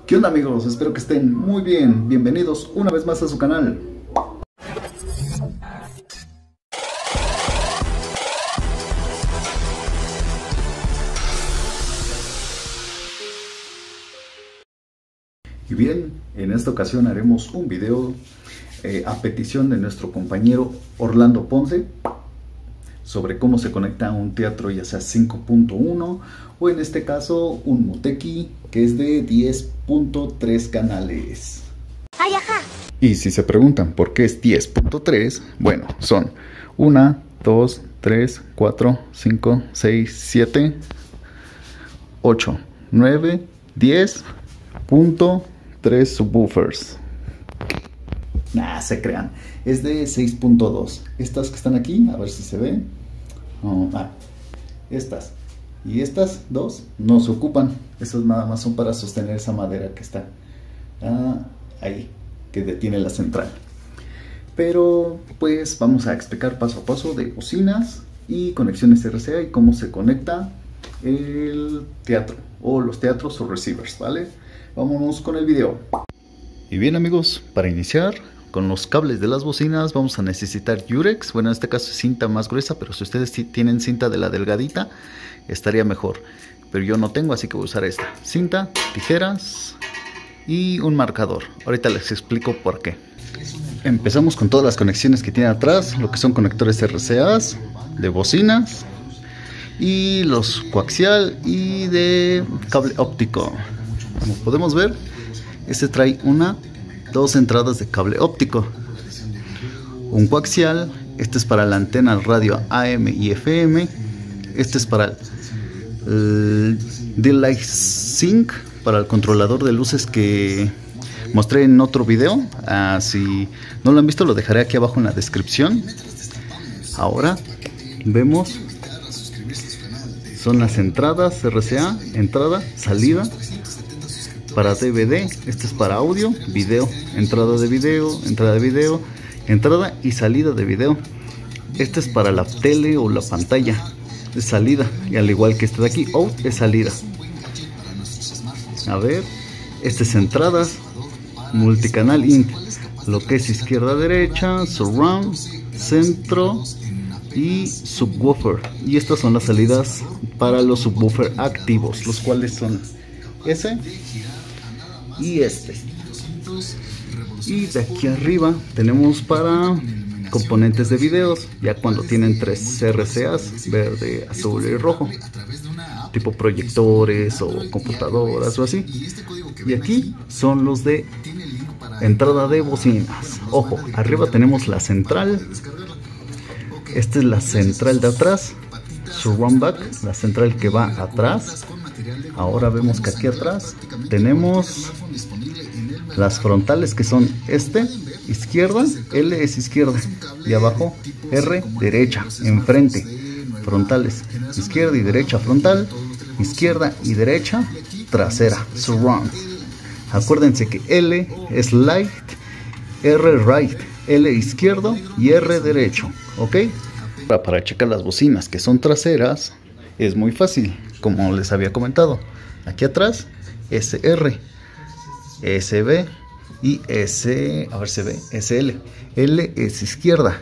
¿Qué onda, amigos? Espero que estén muy bien. Bienvenidos una vez más a su canal. Y bien, en esta ocasión haremos un video a petición de nuestro compañero Orlando Ponce sobre cómo se conecta a un teatro, ya sea 5.1 o en este caso un Moteki que es de 10.3 canales. Ay, ajá. Y si se preguntan por qué es 10.3, bueno, son 1, 2, 3, 4, 5, 6, 7, 8, 9, 10.3 subwoofers. Nah, se crean. Es de 6.2. Estas que están aquí, a ver si se ven. Estas. Y estas dos no se ocupan. Esas nada más son para sostener esa madera que está ahí, que detiene la central. Pero pues vamos a explicar paso a paso de bocinas y conexiones RCA y cómo se conecta el teatro o los teatros o receivers, ¿vale? Vámonos con el video. Y bien, amigos, para iniciar con los cables de las bocinas vamos a necesitar Yurex. Bueno, en este caso es cinta más gruesa, pero si ustedes tienen cinta de la delgadita estaría mejor, pero yo no tengo, así que voy a usar esta cinta, tijeras y un marcador. Ahorita les explico por qué. Empezamos con todas las conexiones que tiene atrás, lo que son conectores RCAs de bocinas y los coaxial y de cable óptico. Como podemos ver, este trae dos entradas de cable óptico, un coaxial. Este es para la antena al radio AM y FM. Este es para el D-Light Sync, para el controlador de luces que mostré en otro video. Si no lo han visto, lo dejaré aquí abajo en la descripción. Ahora vemos, son las entradas RCA, entrada, salida. Para DVD, este es para audio, video, entrada de video, entrada y salida de video. Este es para la tele o la pantalla, de salida, y al igual que este de aquí, out es salida. A ver, este es entradas, multicanal INT, lo que es izquierda, derecha, surround, centro y subwoofer. Y estas son las salidas para los subwoofer activos, los cuales son ese y este. Y de aquí arriba tenemos para componentes de videos, ya cuando tienen 3 RCAs, verde, azul y rojo, tipo proyectores o computadoras o así. Y aquí son los de entrada de bocinas. Ojo, arriba tenemos la central. Esta es la central de atrás, surround back, la central que va atrás. Ahora vemos que aquí atrás tenemos las frontales, que son izquierda, L es izquierda, y abajo R derecha, enfrente, frontales, izquierda y derecha frontal, izquierda y derecha trasera, surround. Acuérdense que L es light, R right, L izquierdo y R derecho, ¿ok? Para checar las bocinas que son traseras es muy fácil, como les había comentado. Aquí atrás, SR, SB y SL. L es izquierda,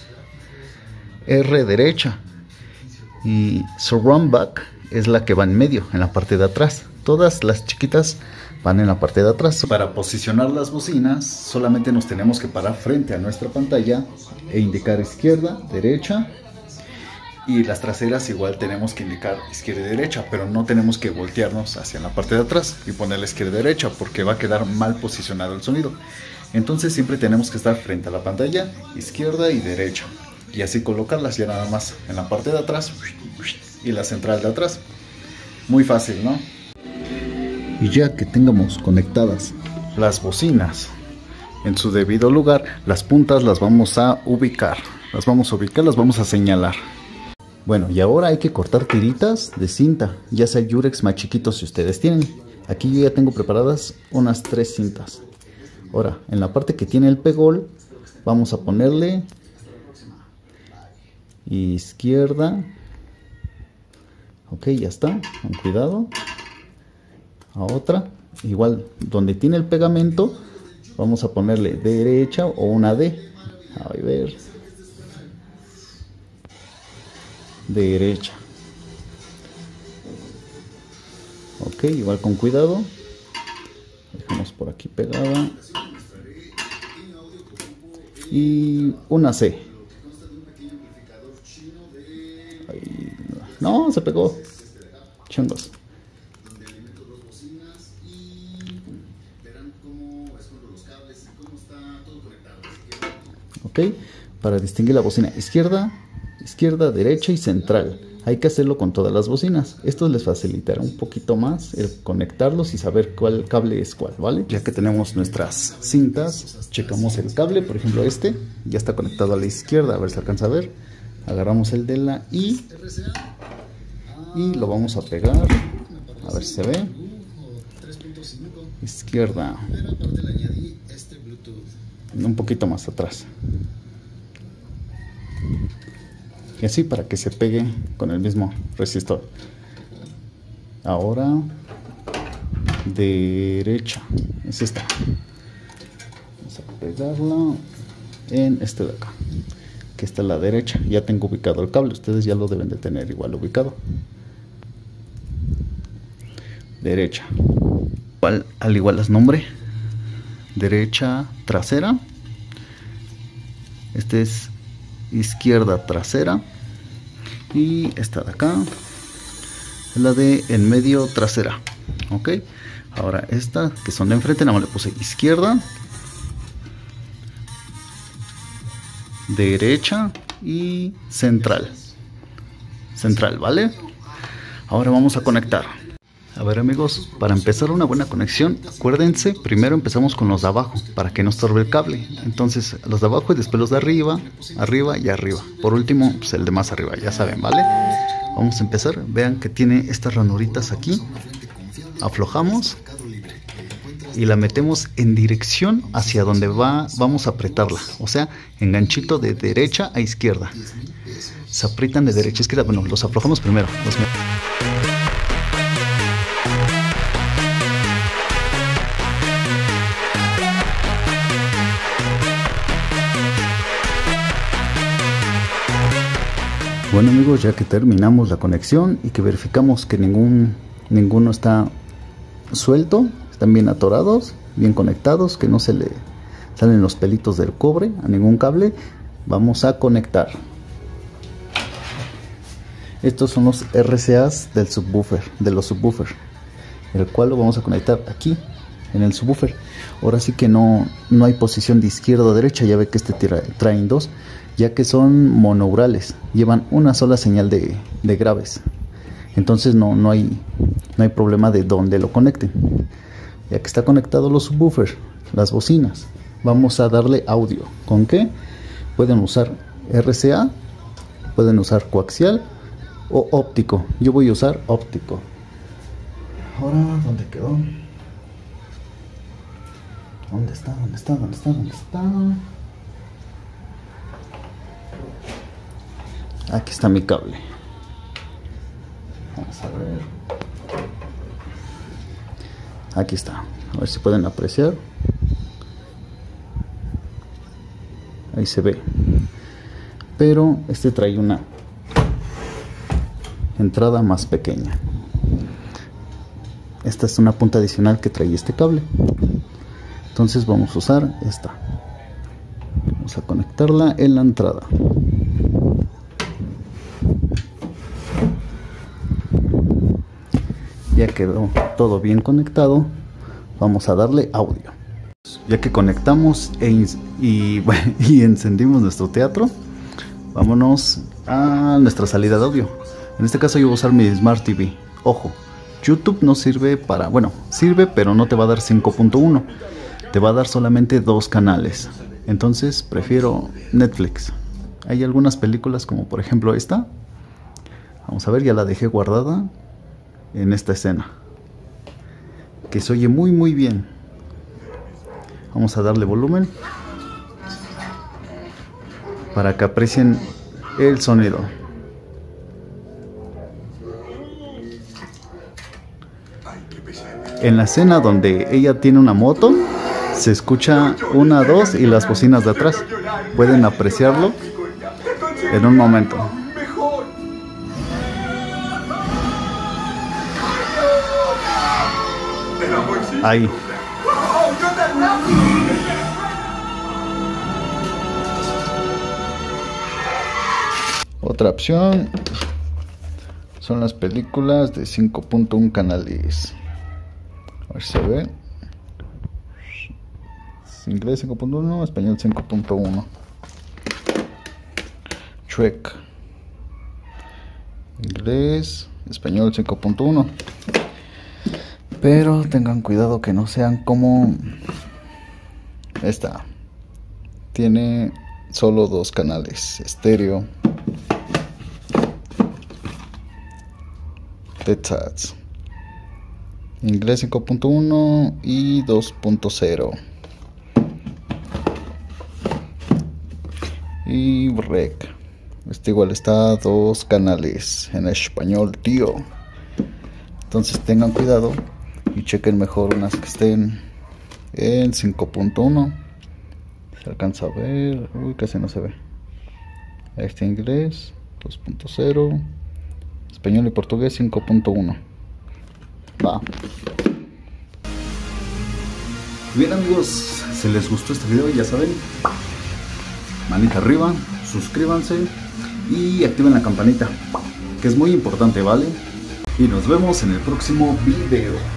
R derecha y surround back es la que va en medio, en la parte de atrás. Todas las chiquitas van en la parte de atrás. Para posicionar las bocinas solamente nos tenemos que parar frente a nuestra pantalla e indicar izquierda, derecha. Y las traseras igual tenemos que indicar izquierda y derecha, pero no tenemos que voltearnos hacia la parte de atrás y poner la izquierda y derecha porque va a quedar mal posicionado el sonido. Entonces siempre tenemos que estar frente a la pantalla, izquierda y derecha, y así colocarlas ya nada más en la parte de atrás y la central de atrás. Muy fácil, ¿no? Y ya que tengamos conectadas las bocinas en su debido lugar, las puntas las vamos a ubicar, las vamos a señalar. Bueno, y ahora hay que cortar tiritas de cinta, ya sea Yurex más chiquitos si ustedes tienen. Aquí yo ya tengo preparadas unas 3 cintas. Ahora, en la parte que tiene el pegol, vamos a ponerle izquierda. Ok, ya está, con cuidado. A otra, igual donde tiene el pegamento vamos a ponerle derecha o una D. A ver, derecha. Ok, igual con cuidado. Dejamos por aquí pegada. Y una C. Ahí. No, se pegó. Changos. Ok, para distinguir la bocina izquierda, derecha y central. Hay que hacerlo con todas las bocinas. Esto les facilitará un poquito más el conectarlos y saber cuál cable es cuál, ¿vale? Ya que tenemos nuestras cintas, checamos el cable. Por ejemplo, este ya está conectado a la izquierda. A ver si alcanza a ver. Agarramos el de la I y lo vamos a pegar. A ver si se ve. Izquierda. Un poquito más atrás. Y así para que se pegue con el mismo resistor. Ahora derecha, es esta. Vamos a pegarla en este de acá, que está a la derecha. Ya tengo ubicado el cable, ustedes ya lo deben de tener igual ubicado. Derecha, al igual las nombre. Derecha trasera. Este es izquierda trasera. Y esta de acá es la de en medio trasera. Ok, ahora esta que son de enfrente, nada más le puse izquierda, derecha y central. Central, ¿vale? Ahora vamos a conectar. A ver, amigos, para empezar una buena conexión, acuérdense, primero empezamos con los de abajo para que no estorbe el cable. Entonces los de abajo y después los de arriba, arriba y arriba. Por último, pues el de más arriba, ya saben, ¿vale? Vamos a empezar. Vean que tiene estas ranuritas aquí. Aflojamos y la metemos en dirección hacia donde vamos a apretarla. O sea, enganchito de derecha a izquierda. Se aprietan de derecha a izquierda. Bueno, los aflojamos primero. Bueno, amigos, ya que terminamos la conexión y que verificamos que ninguno está suelto, están bien atorados, bien conectados, que no se le salen los pelitos del cobre a ningún cable, vamos a conectar. Estos son los RCAs del subwoofer, de los subwoofers, el cual lo vamos a conectar aquí en el subwoofer. Ahora sí que no hay posición de izquierda o derecha, ya ve que este traen dos, ya que son monourales, llevan una sola señal de graves. Entonces no hay problema de dónde lo conecten. Ya que está conectado los subwoofers, las bocinas, vamos a darle audio. ¿Con qué? Pueden usar RCA, pueden usar coaxial o óptico. Yo voy a usar óptico. Ahora, ¿dónde quedó? ¿Dónde está? Aquí está mi cable. Vamos a ver. Aquí está. A ver si pueden apreciar. Ahí se ve. Pero este trae una entrada más pequeña. Esta es una punta adicional que trae este cable. Entonces vamos a usar esta. Vamos a conectarla en la entrada. Ya quedó todo bien conectado, vamos a darle audio. Ya que conectamos y encendimos nuestro teatro, vámonos a nuestra salida de audio. En este caso yo voy a usar mi Smart TV. Ojo, YouTube no sirve para, bueno, sirve pero no te va a dar 5.1, te va a dar solamente 2 canales. Entonces prefiero Netflix. Hay algunas películas como por ejemplo esta. Vamos a ver, ya la dejé guardada en esta escena, que se oye muy bien. Vamos a darle volumen para que aprecien el sonido. En la escena donde ella tiene una moto, se escucha 1, 2 y las bocinas de atrás. Pueden apreciarlo en un momento. Ahí. Otra opción son las películas de 5.1 canales. A ver si se ve. Inglés 5.1, español 5.1. Shrek. Inglés, español 5.1. Pero tengan cuidado que no sean como esta. Tiene solo 2 canales estéreo. Texas. Inglés 5.1 y 2.0. Y Rec. Este igual está 2 canales en español, tío. Entonces tengan cuidado y chequen mejor unas que estén en 5.1. Se alcanza a ver. Uy, casi no se ve. Este inglés 2.0. Español y portugués 5.1. Va. Bien amigos, si les gustó este video ya saben, manita arriba, suscríbanse y activen la campanita, que es muy importante, ¿vale? Y nos vemos en el próximo video.